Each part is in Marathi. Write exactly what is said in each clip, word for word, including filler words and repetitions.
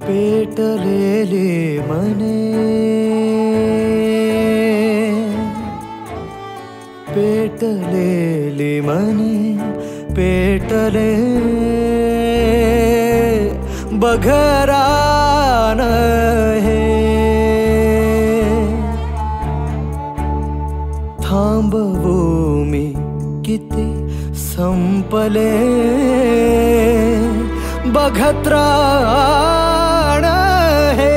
पेटलेले मने पेटलेली मने पेटले बघरान हे थांबवू मी किती संपले बघत्राण हे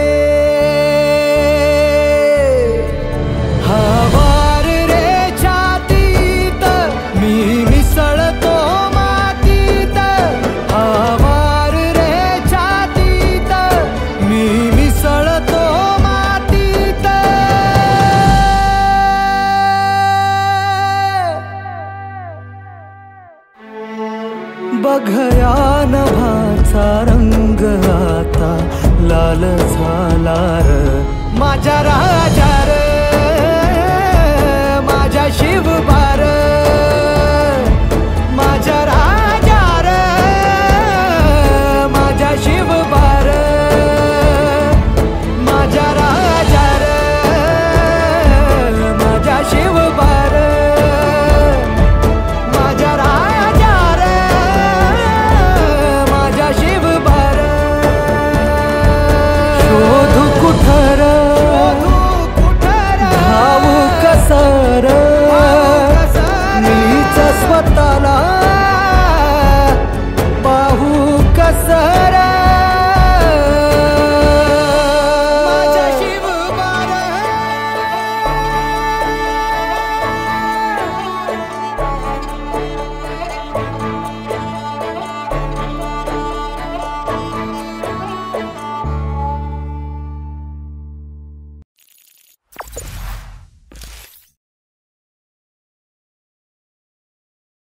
हवार रे छातीत मी मिसळतो मातीत हवार रे छातीत मी मिसळतो मातीत बघया नभाचा रंग आता लाल झाला र माझ्या राजा